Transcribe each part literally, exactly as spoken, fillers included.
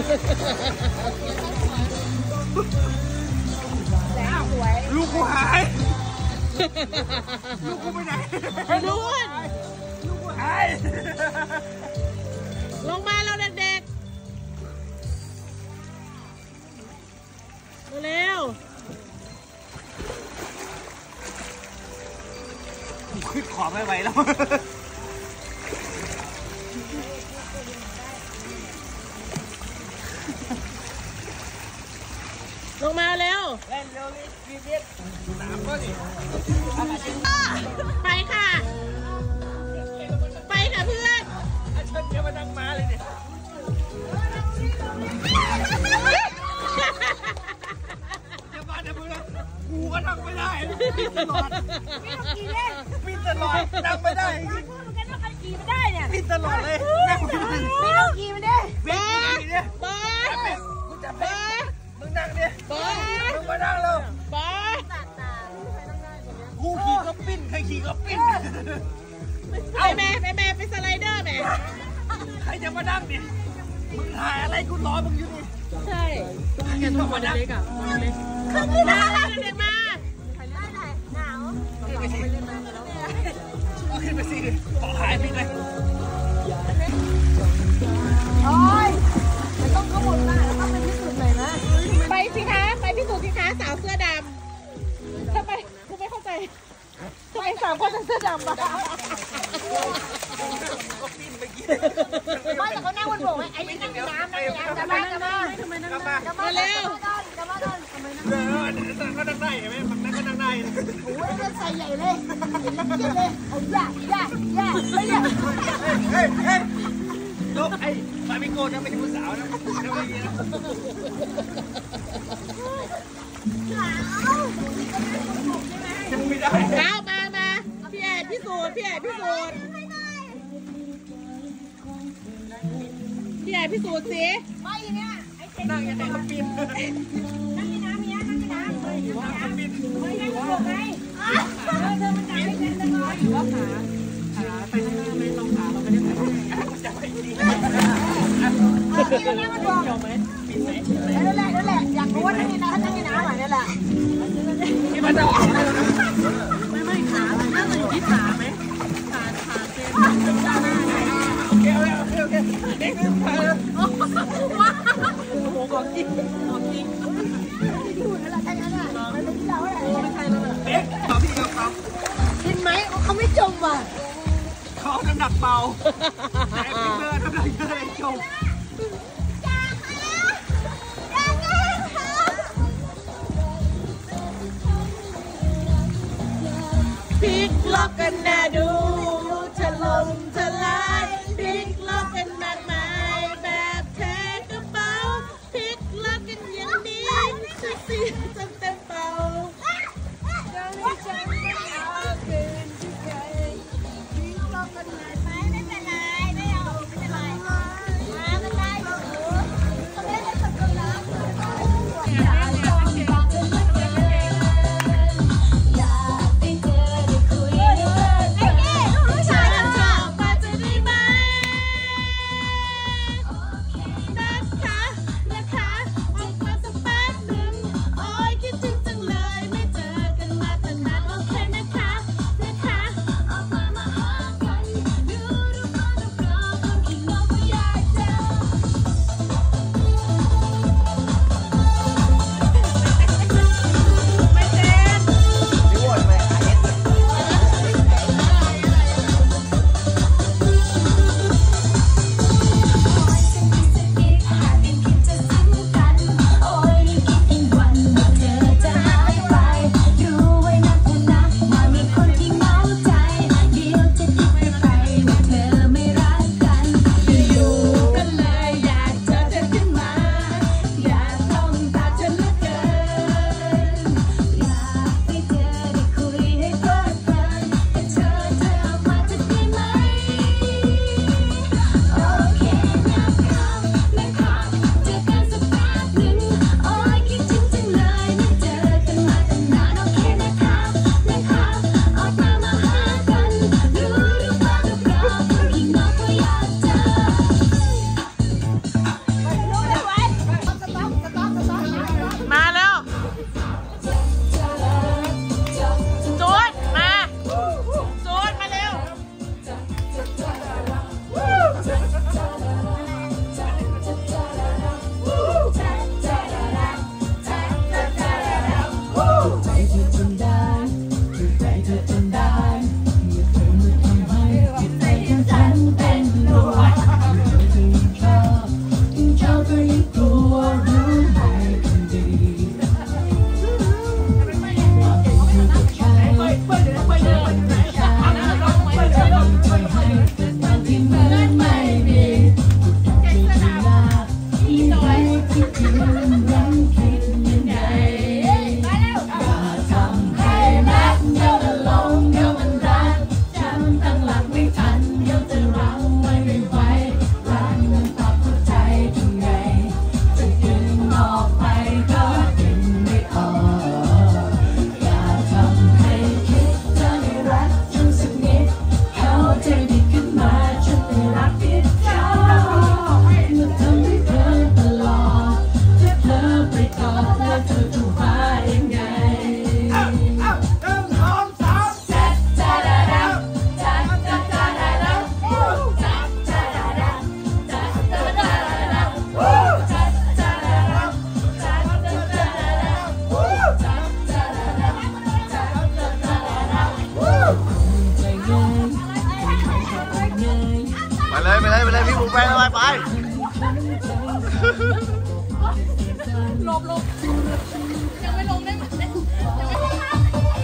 ลูกกูหายลูกกูไปไหนนู่นลูกกูหายลงมาเราเด็กๆเร็วขึ้นขอไม่ไหวแล้วลงมาเร็วเล่นเร็วนี่ชีวิตสามก็ดิไปค่ะไปค่ะเพื่อนอาเชิญเดี๋ยวมานั่งมาเลยเนี่ยจะมาแต่เพื่อนกูก็นั่งไม่ได้ปิดตลอดปิดตลอดนั่งไม่ได้พูดเหมือนกันว่าใครขี่ไม่ได้เนี่ยปิดตลอดเลยนั่งไม่ได้พี่ต้องขี่มันดิบอสบอสกูจับไปมึงนั่งดิบอสมึงมานั่งแล้วบอสกูขี่ก็ปิ้นใครขี่ก็ปิ้นไปแม่ไปแม่ไปสไลเดอร์แม่ใครจะมานั่งดิมึงถ่ายอะไรกูรอมึงอยู่นี่ใช่แกต้องมาเล็กอ่ะเล็กมาเด็กมาหนาวขึ้นไปสิเอาขึ้นไปสิขอถ่ายพี่เลยโอ้ยมันต้องเข้าหมดมาแล้วต้องไปพิสูจน์หน่อยนะไปสิคะไปพิสูจน์สิคะสาวเสื้อดำทำไมกูไม่เข้าใจทำไมสามคนเสื้อดำบ้าไม่แต่เขานั่งบนโบกไอ้นี่นั่งในน้ำนั่งในน้ำกลับมากลับมากลับมาเร็วกลับมาก่อนเออก็นั่งได้เห็นไหมฝั่งนั้นก็นั่งได้โอ้ยนั่นใส่ใหญ่เลยใหญ่เลยเอาใหญ่ใหญ่ใหญ่ไม่ใหญ่เฮ้ยเฮ้ยลบไอ้ฟามิโก้นะไม่ใช่ผู้สาวนะนะไม่ดีนะยังไม่ได้เอามามาพี่แอบพิสูจน์พี่แอบพิสูจน์พี่แอบพิสูจน์สิไม่เนี่ยไอ้เจ๊นั่งยังไงก็ปีนนั่งในน้ำเนี่ยนั่งในน้ำเลยว่าเขาปีนไม่ให้เขาบอกไงเออเธอมันจับไม่เป็นเลยหรือว่าขาขาไปข้างหน้าไม่ลงขาเราไม่ได้ไปจะไปดีที่มันเนี่ยมันบอกนั่นแหละนั่นแหละอยากรู้ว่านั่งในน้ำนั่งในน้ำเหมือนนั่นแหละที่มันจะออกไม่ไม่ขาน่าจะอยู่ที่ขาไหมขาขาเส้นโอเคโอเคโอเคโอเคเด็กขึ้นไปเลยว้าวโอ้โหของจริงของจริงอยู่นั่นแหละใช่นั่นแหละมันเป็นที่เราแหละไม่ใช่แล้วเด็กขอพี่กับเขาเห็นไหมเขาไม่จมว่ะเขาน้ำหนักเบาแต่พี่เบอร์น้ำหนักเยอะเลยจมพลิกล็อกกันน่าดูถล่มทลายพลิกล็อกกันมากมายแบบแท้กระเป๋าพลิกล็อกกันอย่างนี้จะเสียจนเต็มเป่ายังไม่จำไม่เอาเกินที่ใครพลิกล็อกกันเลยไหมไม่เป็นไรไม่เอาไม่เป็นไรมาไม่ได้หนูเขาไม่ได้ฝึกกันแล้วไอ้เก้ลูกชายไปไปไปหลบหลบยังไม่ลงได้ไหมยังไม่ลงนะ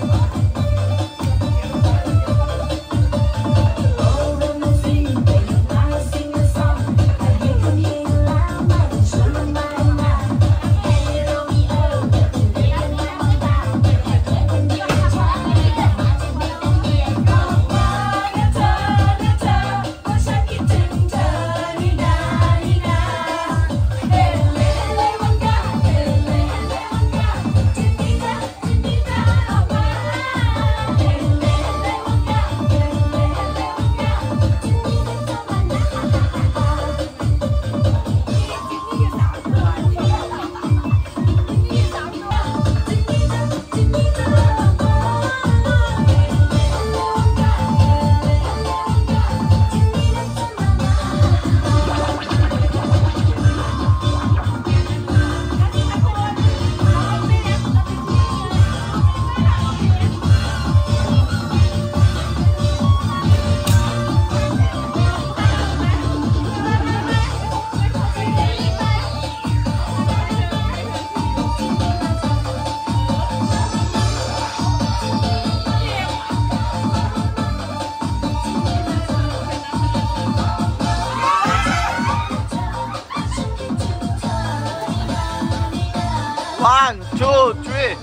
one two three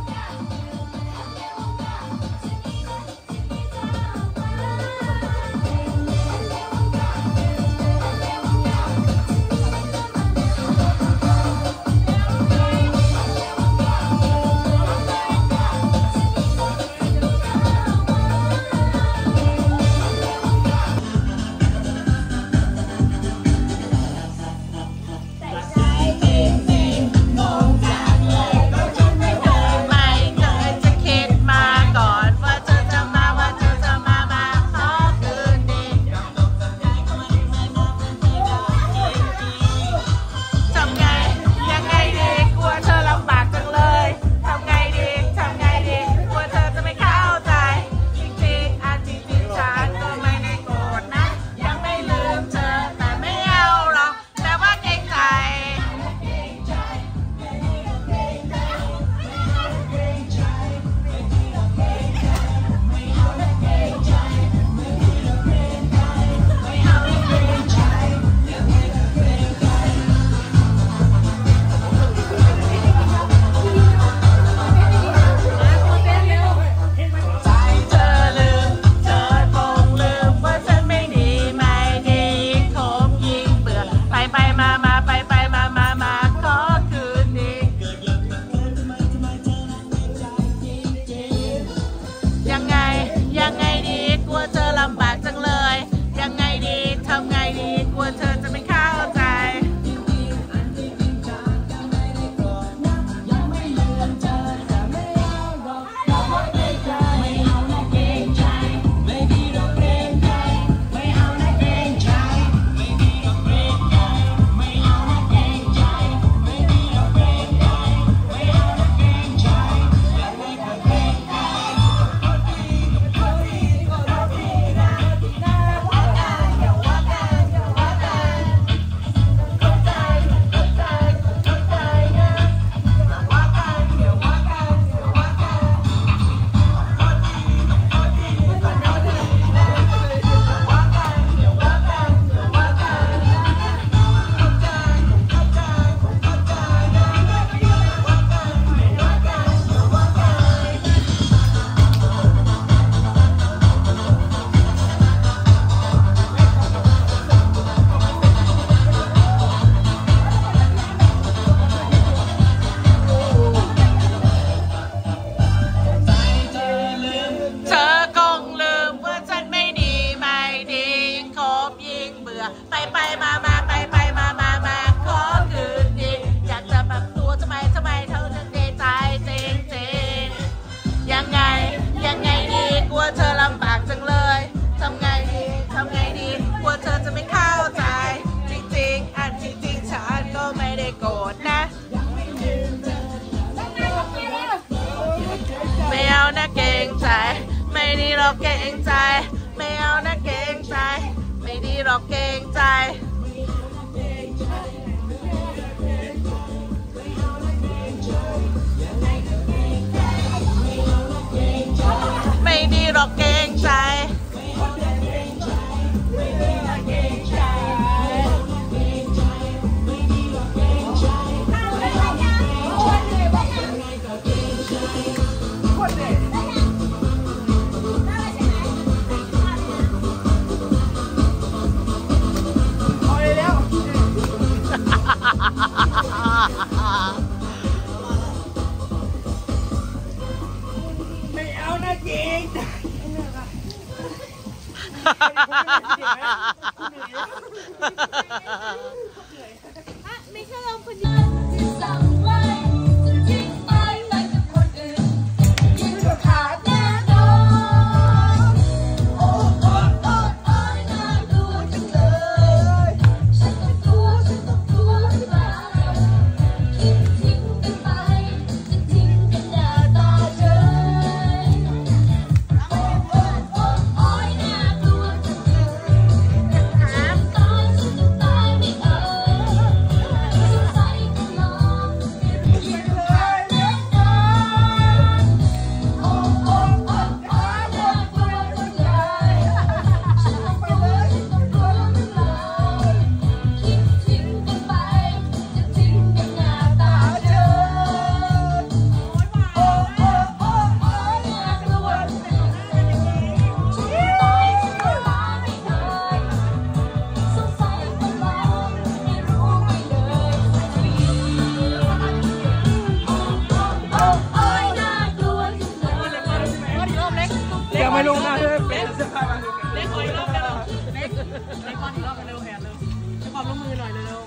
ไปไปมามาไปไปมามามาขอคืนดีอยากจะแบบตัวทำไมทำไมเท่านั้นใจใจจริงจริงยังไงยังไงดีกลัวเธอลำบากจังเลยทำไงดีทำไงดีกลัวเธอจะไม่เข้าใจจริงจริงอันจริงจริงฉันก็ไม่ได้โกรธนะไม่เอานะเกรงใจไม่ดีหรอกเกรงใจไม่เอานะเกรงใจไม่ดีหรอกเกรงใจ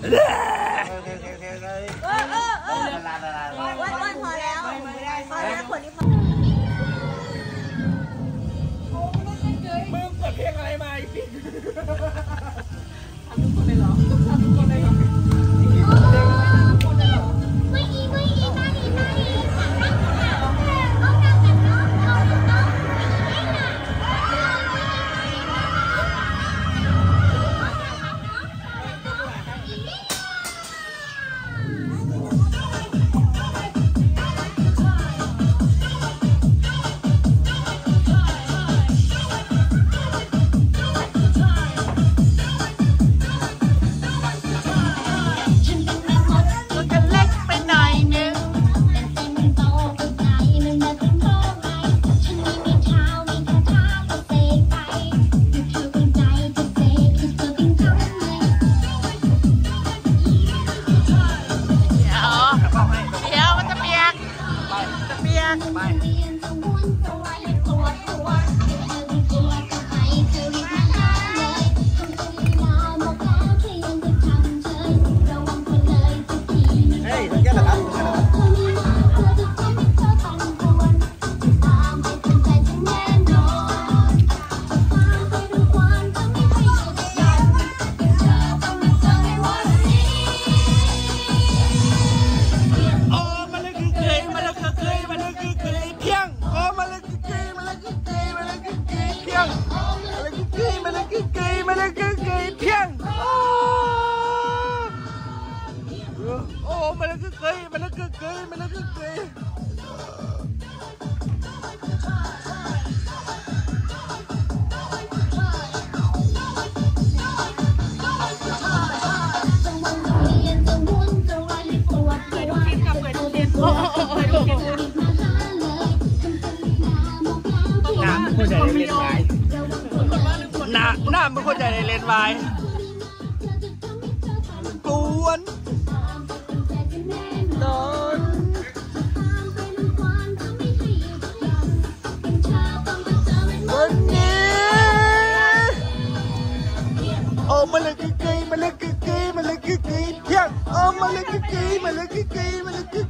เออเออเออเออเออเออวันวันพอแล้วพอแล้วคนนี้พอมึงเปิดเพลงอะไรมาอีกที หน้าหน้ามันคนใหญ่ในเลนวายกวนนอนวันนี้โอ้มาเลยกี่กี่มาเลยกี่กี่มาเลยกี่กี่เพียงโอ้มาเลยกี่กี่มาเลยกี่กี่มาเลยกี่